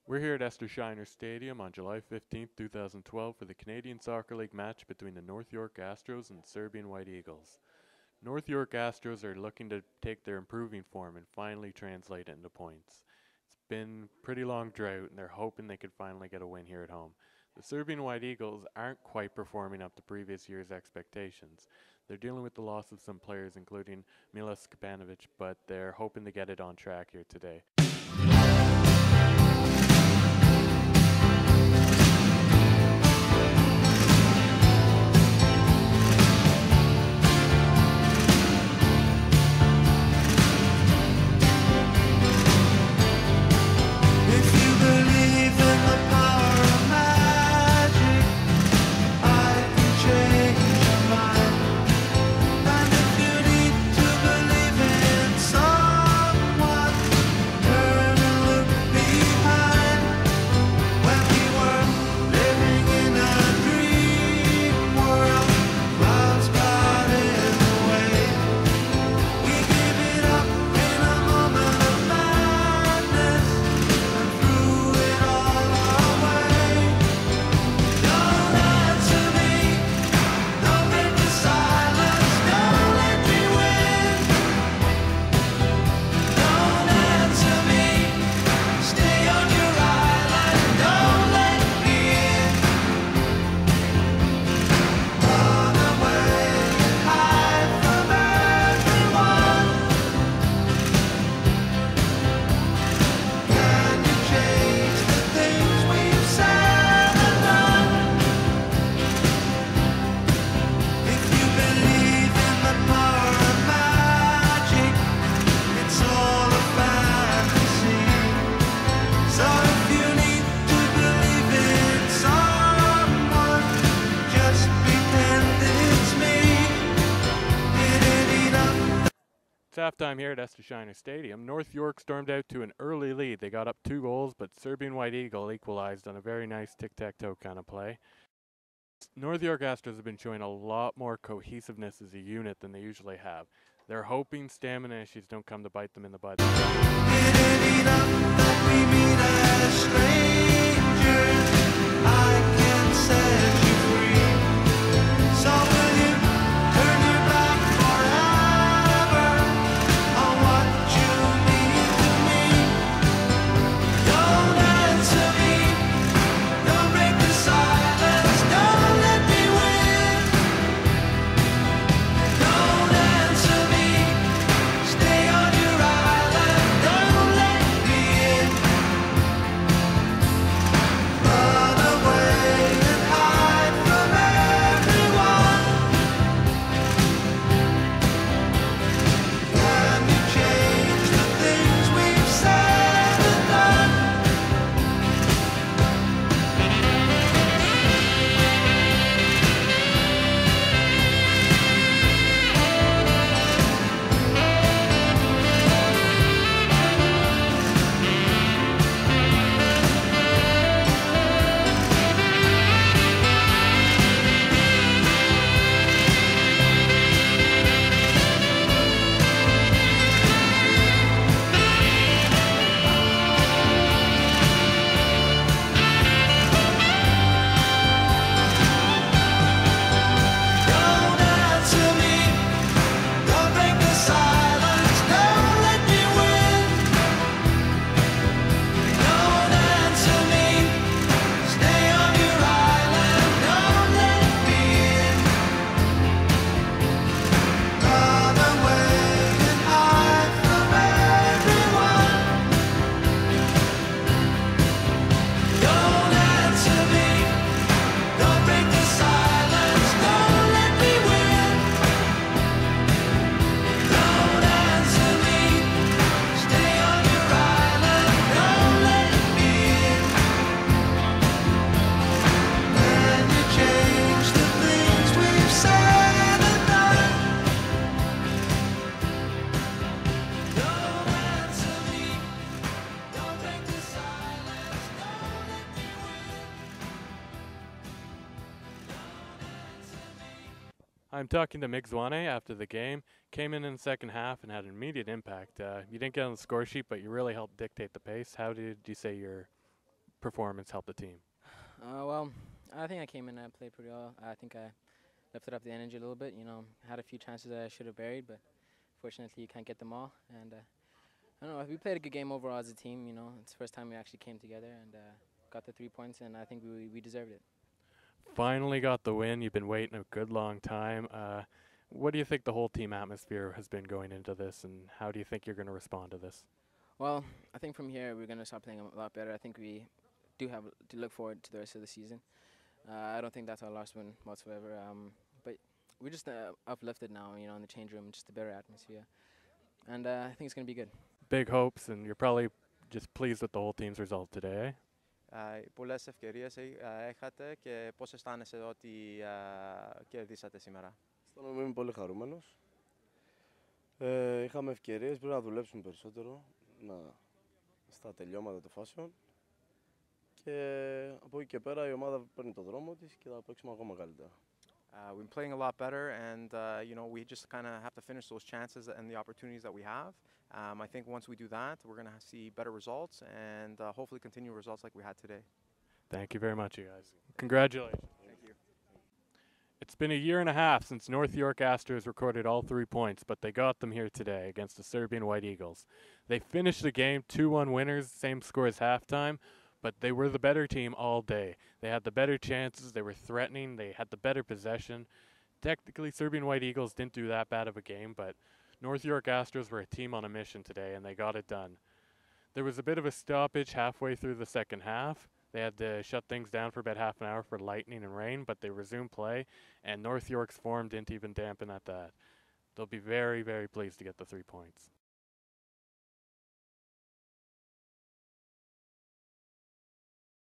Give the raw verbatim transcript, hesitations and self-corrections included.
We're here at Esther Shiner Stadium on July fifteenth, two thousand twelve for the Canadian Soccer League match between the North York Astros and Serbian White Eagles. North York Astros are looking to take their improving form and finally translate it into points. It's been a pretty long drought and they're hoping they could finally get a win here at home. The Serbian White Eagles aren't quite performing up to previous year's expectations. They're dealing with the loss of some players including Milos Kapanovic, but they're hoping to get it on track here today. Halftime here at Esther Shiner Stadium. North York stormed out to an early lead. They got up two goals, but Serbian White Eagle equalized on a very nice tic-tac-toe kind of play. North York Astros have been showing a lot more cohesiveness as a unit than they usually have. They're hoping stamina issues don't come to bite them in the butt. I'm talking to Mig Zwane after the game. Came in in the second half and had an immediate impact. Uh, you didn't get on the score sheet, but you really helped dictate the pace. How did you say your performance helped the team? Uh, well, I think I came in and played pretty well. I think I lifted up the energy a little bit. You know, had a few chances that I should have buried, but fortunately you can't get them all. And uh, I don't know. We played a good game overall as a team. You know, it's the first time we actually came together and uh, got the three points, and I think we we deserved it. Finally got the win. You've been waiting a good long time. Uh, what do you think the whole team atmosphere has been going into this, and how do you think you're going to respond to this? Well, I think from here we're going to start playing a lot better. I think we do have to look forward to the rest of the season. Uh, I don't think that's our last win whatsoever. Um, but we're just uh, uplifted now, you know, in the change room, just a better atmosphere. And uh, I think it's going to be good. Big hopes, and you're probably just pleased with the whole team's result today, eh? Uh, πολλές ευκαιρίες uh, έχατε και πώς αισθάνεσαι ότι uh, κερδίσατε σήμερα? Αισθάνομαι είμαι πολύ χαρούμενος. Ε, είχαμε ευκαιρίες, πρέπει να δουλέψουμε περισσότερο να, στα τελειώματα των φάσεων και από εκεί και πέρα η ομάδα παίρνει το δρόμο της και θα παίξουμε ακόμα καλύτερα. Uh, we've been playing a lot better, and uh, you know, we just kind of have to finish those chances and the opportunities that we have. Um, I think once we do that, we're going to see better results and uh, hopefully continue results like we had today. Thank you very much, you guys. Congratulations. Thank you. It's been a year and a half since North York Astros recorded all three points, but they got them here today against the Serbian White Eagles. They finished the game two one winners, same score as halftime, but they were the better team all day. They had the better chances, they were threatening, they had the better possession. Technically, Serbian White Eagles didn't do that bad of a game, but North York Astros were a team on a mission today, and they got it done. There was a bit of a stoppage halfway through the second half. They had to shut things down for about half an hour for lightning and rain, but they resumed play, and North York's form didn't even dampen at that. They'll be very, very pleased to get the three points.